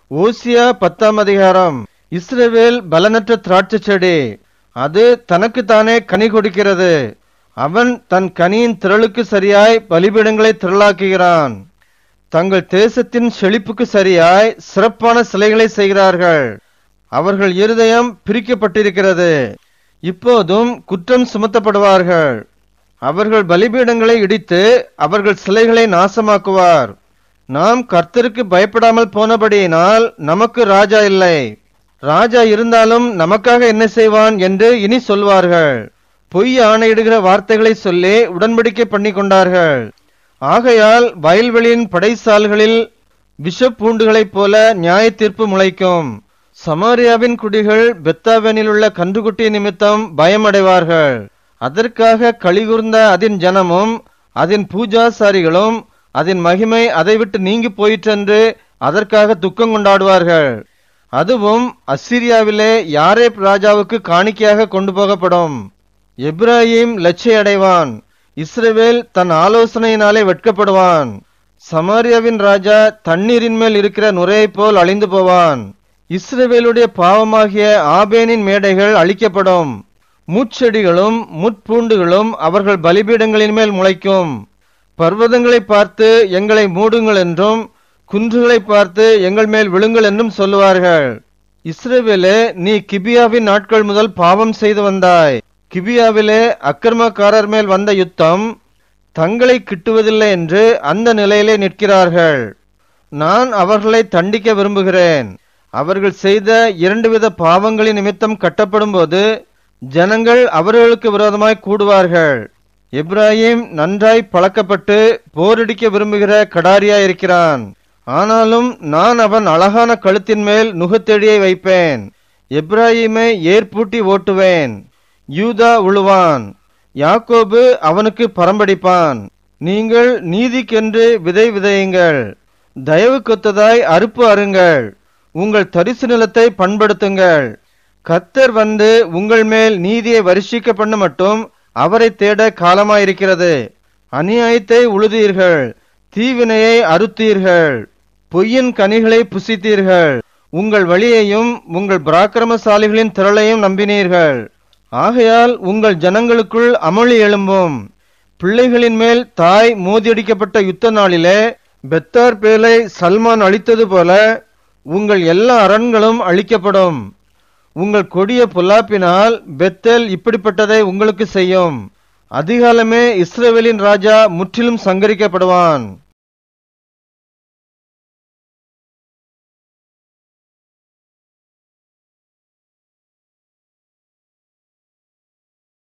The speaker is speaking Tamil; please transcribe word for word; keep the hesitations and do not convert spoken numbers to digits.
ஓசியா பத்தாம் அதிகாரம். இஸ்ரவேல் பலனற்ற திராட்சை செடி, அது தனக்குத்தானே கனி கொடுக்கிறது. அவன் தன் கனியின் திரளுக்கு சரியாய் பலிபீடங்களை திரளாக்குகிறான். தங்கள் தேசத்தின் செழிப்புக்கு சரியாய் சிறப்பான சிலைகளை செய்கிறார்கள். அவர்கள் இருதயம் பிரிக்கப்பட்டிருக்கிறது. இப்போதும் குற்றம் சுமத்தப்படுவார்கள். அவர்கள் பலிபீடங்களை இடித்து அவர்கள் சிலைகளை நாசமாக்குவார். நாம் கர்த்தருக்கு பயப்படாமல் போனபடியினால் நமக்கு ராஜா இல்லை, ராஜா இருந்தாலும் நமக்காக என்ன செய்வான் என்று இனி சொல்வார்கள். பொய் ஆணையிடுகிற வார்த்தைகளை சொல்லி உடன்படிக்கை பண்ணி கொண்டார்கள். ஆகையால் வயல்வெளியின் படைசால்களில் விஷப்பூண்டுகளைப் போல நியாய தீர்ப்பு முளைக்கும். சமாரியாவின் குடிகள் பெத்தாவெனில் உள்ள கன்றுக்குட்டி நிமித்தம் பயமடைவார்கள். அதற்காக கலிகூர்ந்த அதன் ஜனமும் அதன் பூஜாசாரிகளும் அதன் மகிமை அதை விட்டு நீங்கி போயிற்றென்று அதற்காக துக்கம் கொண்டாடுவார்கள். அதுவும் அசிரியாவிலே யாரேப் ராஜாவுக்கு காணிக்கையாக கொண்டு போகப்படும். எப்ராஹிம் லட்சை அடைவான், இஸ்ரவேல் தன் ஆலோசனையினாலே வெட்கப்படுவான். சமாரியாவின் ராஜா தண்ணீரின் மேல் இருக்கிற நுரையை போல் அழிந்து போவான். இஸ்ரவேலுடைய பாவமாகிய ஆபேனின் மேடைகள் அழிக்கப்படும். முட்செடிகளும் முட்பூண்டுகளும் அவர்கள் பலிபீடங்களின் மேல் முளைக்கும். பர்வதங்களை பார்த்து எங்களை மூடுங்கள் என்றும் குன்றுகளை பார்த்து எங்கள் மேல் விழுங்கள் என்றும் சொல்லுவார்கள். இஸ்ரவேலே, நீ கிபியாவின் நாட்கள் முதல் பாவம் செய்து வந்தாய். கிபியாவிலே அக்கிரமக்காரர் மேல் வந்த யுத்தம் தங்களை கிட்டுவதில்லை என்று அந்த நிலையிலே நிற்கிறார்கள். நான் அவர்களை தண்டிக்க விரும்புகிறேன். அவர்கள் செய்த இரண்டு வித பாவங்களின் நிமித்தம் கட்டப்படும் போது ஜனங்கள் அவர்களுக்கு விரோதமாய் கூடுவார்கள். எப்ராஹிம் நன்றாய் பழக்கப்பட்டு போரடிக்க விரும்புகிற கடாரியாய் இருக்கிறான். ஆனாலும் நான் அவன் அழகான கழுத்தின் மேல் நுகத்தெடியை வைப்பேன். எப்ராஹிமை ஏற்பூட்டி ஓட்டுவேன். யூதா உழுவான், யாக்கோபு அவனுக்கு பரம்படிப்பான். நீங்கள் நீதிக்கென்று விதை விதையுங்கள், தயவு கொத்ததாய் அறுப்பு அருங்கள், உங்கள் தரிசு நிலத்தை பண்படுத்துங்கள். கர்த்தர் வந்து உங்கள் மேல் நீதியை வருஷிக்க பண்ண மட்டும் அவரை தேட காலமாயிருக்கிறது. அநியாயத்தை உழுதீர்கள், தீவினையை அறுத்தீர்கள், பொய்யின் கனிகளை புசித்தீர்கள். உங்கள் வழியையும் உங்கள் பராக்கிரமசாலிகளின் திரளையும் நம்பினீர்கள். ஆகையால் உங்கள் ஜனங்களுக்குள் அமளி எழும்பும். பிள்ளைகளின் மேல் தாய் மோதியடிக்கப்பட்ட யுத்த நாளிலே பெத்தார் பேலை சல்மான் அழித்தது போல உங்கள் எல்லா அரண்களும் அழிக்கப்படும். உங்கள் கொடிய பொல்லாப்பினால் பெத்தேல் இப்படிப்பட்டதை உங்களுக்கு செய்யும். அதிகாலமே இஸ்ரவேலின் ராஜா முற்றிலும் சங்கரிக்கப்படுவான்.